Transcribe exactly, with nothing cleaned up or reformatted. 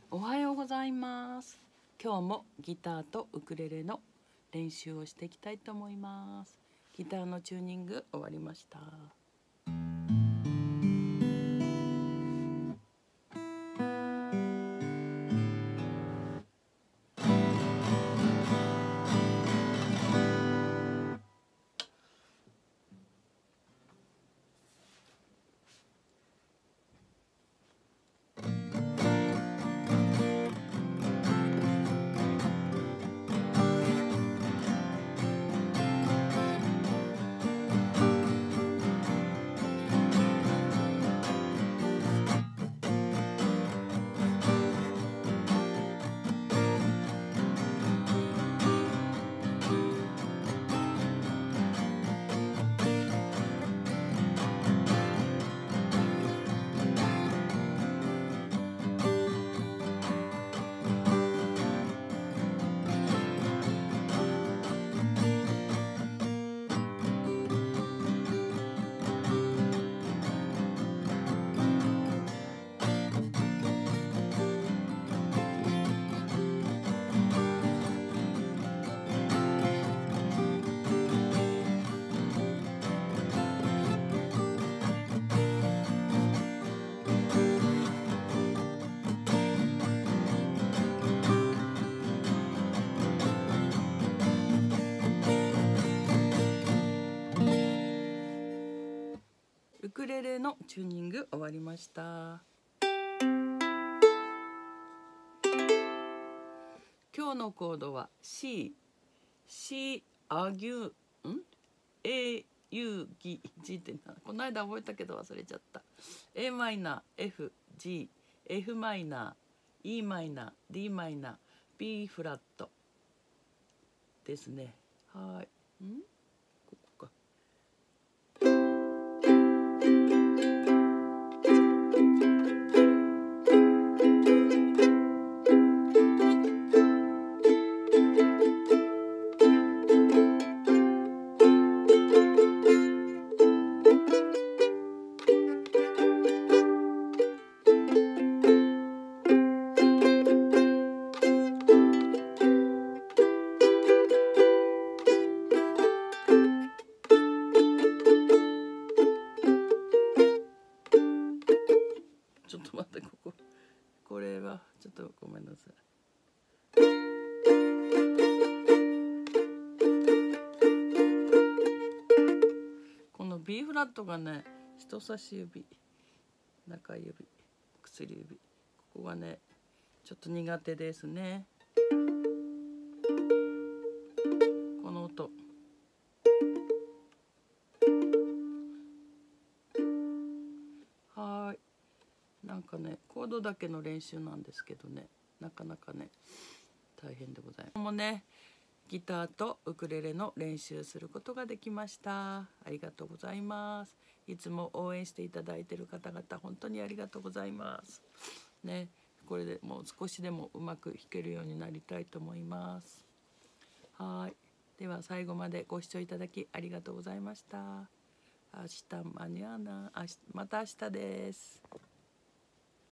おはようございます。今日もギターとウクレレの練習をしていきたいと思います。ギターのチューニング終わりました。ウクレレのチューニング終わりました。今日のコードは C、C、アギュ、ん A、U、ギ、G ってな、この間覚えたけど忘れちゃった。A マイナー、F、G、F マイナー、E マイナー、D マイナー、B フラットですね。はい。んここか。ちょっと待って、こここれはちょっとごめんなさい。この B フラットがね、人差し指、中指、薬指、ここがねちょっと苦手ですね。この音はい。なんかねコードだけの練習なんですけどね、なかなかね大変でございます。もうねギターとウクレレの練習することができました。ありがとうございます。いつも応援していただいている方々本当にありがとうございますね。これでもう少しでもうまく弾けるようになりたいと思います。はい。では最後までご視聴いただきありがとうございました。明日間に合わな、また明日です。